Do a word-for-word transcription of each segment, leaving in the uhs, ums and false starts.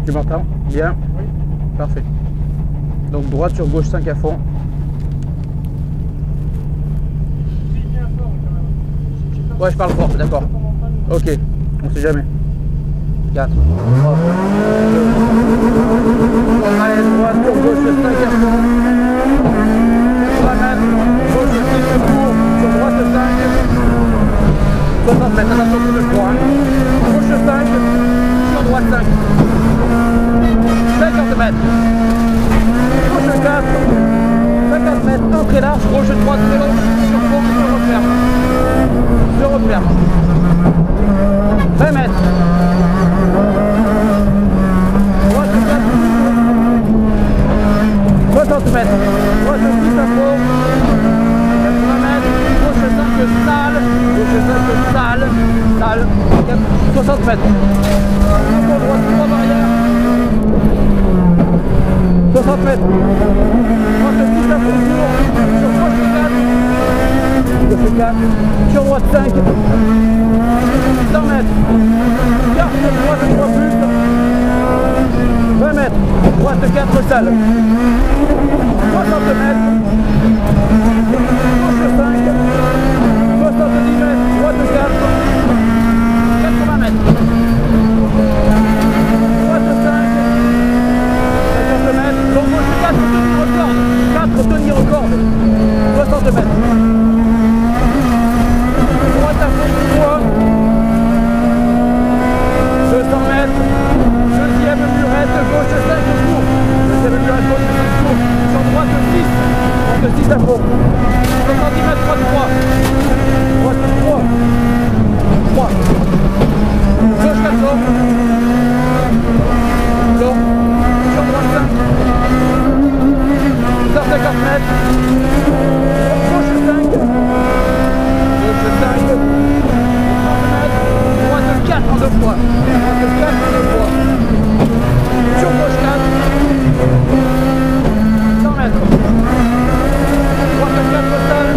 Tu m'entends? Bien? Oui. Parfait. Donc droite sur gauche cinq à fond. Crie bien fort quand même. Ouais, je parle fort, d'accord. Ok, on sait jamais. quatre. Allez, droite sur gauche cinq à fond. trois mètres, gauche six secours, sur droite cinq. soixante mètres, attention tout de trois. Gauche cinq, sur droite cinq. cinquante mètres. Gauche quatre. cinquante mètres, entrée large, gauche trois, très long, sur fond, se referme. Se referme. vingt mètres. Droite quatre. soixante mètres. Droite six à fond. quatre-vingts mètres. Gauche cinq, sale. Gauche cinq, sale. Sale. soixante mètres. Encore droite trois barrières. soixante mètres. Droite six à fond. Sur gauche quatre. Gauche quatre. Sur droite cinq. cent mètres. Carte droite trois plus. vingt mètres. Droite quatre sale. soixante mètres. Gauche cinq. soixante-dix mètres. Droite quatre. quatre-vingts mètres. Droite cinq. cinquante mètres. Donc gauche quatre, tenir au corde. quatre, tenir au corde. soixante mètres. Droite à fond trois. deux cents mètres. Deuxième murette, gauche cinq court. Deuxième murette, gauche cinq court. Sur droite six. Droite six à fond. soixante-dix mètres, droite trois. Droite trois. trois. Gauche quatre long. Long. Sur droite cinq. cent cinquante mètres. Gauche cinq. Gauche cinq. trente mètres. Droite quatre en deux fois. Droite quatre en deux fois. Sur gauche quatre. cent mètres. Droite quatre sale.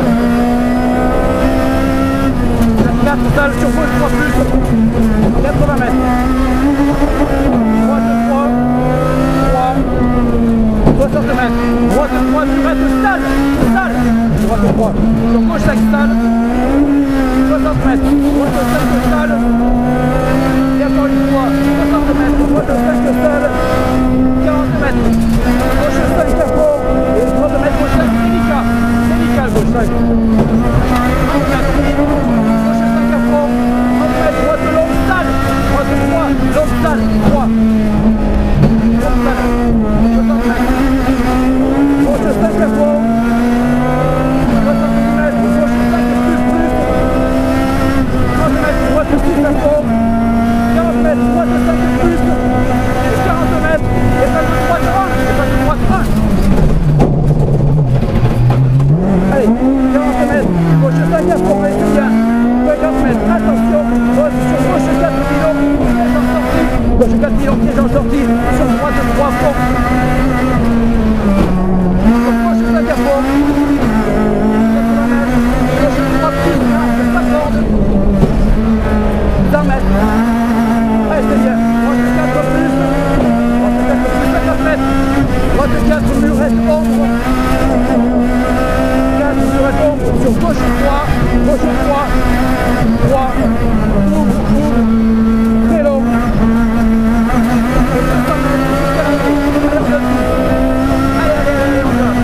quatre sale sur gauche trois plus. quatre-vingts mètres. Droite trois. trois. soixante mètres. Droite trois murette sale. Sale. Droite trois. Sur gauche cinq sale. soixante mètres. Droite cinq sale. Et encore une fois. soixante mètres. Droite cinq sale. quarante mètres. Gauche cinq à fond. Et trente mètres. Gauche cinq délicat. Délicat gauche cinq. trente mètres. Gauche cinq à fond. trente mètres. Droite longue sale. Droite trois. Longue sale. trois. Longue sale. soixante mètres. Gauche cinq à fond. soixante-dix mètres. Gauche cinq plus plus. trente mètres. Droite six à fond. quarante mètres. Droite cinq plus. Et quarante mètres. Et pas de droite un. Et pas de droite un. Allez, quarante mètres. Gauche cinq à fond. Allez, c'est bien. cinquante mètres. Attention. Droite sur gauche quatre pilons. Piège en sortie. Gauche quatre pilons. Piège en sortie. Sur droite trois fond. Sur gauche cinq à fond. quatre-vingts mètres. Gauche trois plus. C'est pas corde. cent mètres. Allez, c'est bien. Droite quatre plus. Droite quatre plus. cinquante mètres. Droite quatre murette ombre. quatre murette ombre. Sur gauche trois. Gauche trois. trois. Ouvre, ouvre. Très long. Allez, allez, allez, on va.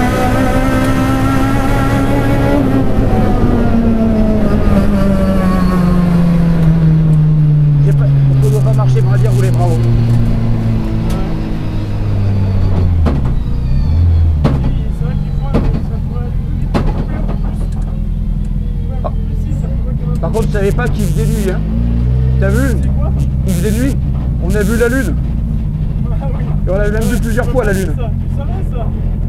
J'ai pas, pourquoi on doit pas marcher, on va dire rouler, bravo. C'est vrai qu'il faut, ça pourrait aller plus vite, un peu plus. Ouais, Ah. plus si, ça pourrait quand même. Par contre, je savais pas qu'il faisait nuit, hein. T'as vu? C'est quoi? Il faisait nuit. On a vu la lune. Ah oui. Et on l'a même vu plusieurs fois la lune. Ça, tu savais ça?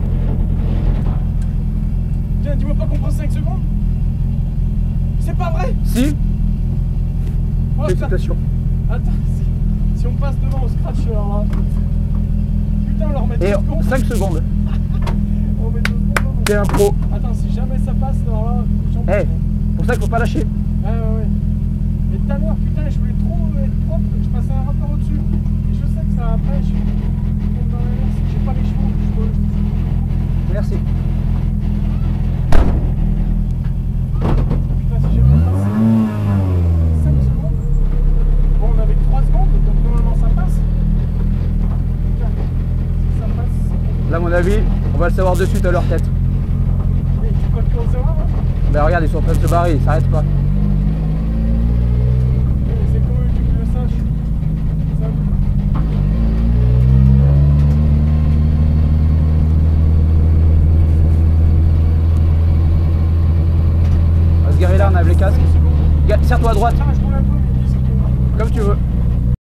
Tiens, tu vois pas qu'on prend cinq secondes? C'est pas vrai? Si, Oh, putain. félicitations. Attends, si, si on passe devant au scratch alors là. Putain, on leur met deux Et secondes. cinq secondes. On met deux secondes. T'es un pro. Attends, si jamais ça passe alors là, j'en Eh, hey, pour ça qu'il faut pas lâcher. Ouais, ouais, ouais. Mais tout à l'heure, putain, je voulais trop être propre, je passais un rapport au-dessus. Et je sais que ça après, je tombe dans la merde. J'ai pas les chevaux, je peux. Merci. Putain, si j'ai pas passé cinq secondes. Bon, on avait que trois secondes, donc normalement ça passe. Putain, si ça passe. Là, à mon avis, on va le savoir de suite à leur tête. Et tu comptes que au zéro, hein? Ben regarde, ils sont en train de se barrer, ils s'arrêtent pas. C'est comment tu veux que je le sache? Ça... On va se garer là, on a les casques. Ga- Serre-toi à droite, Ah, je roule un peu, mais qu'est-ce que... comme tu veux.